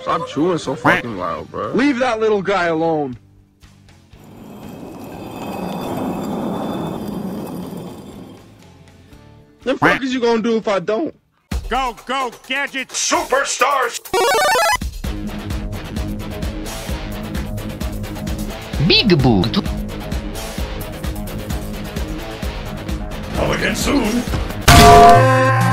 Stop chewing so fucking loud, bro. Leave that little guy alone. The fuck is you gonna do if I don't? Go, go, Gadget! Superstars! Big boot. Come again soon.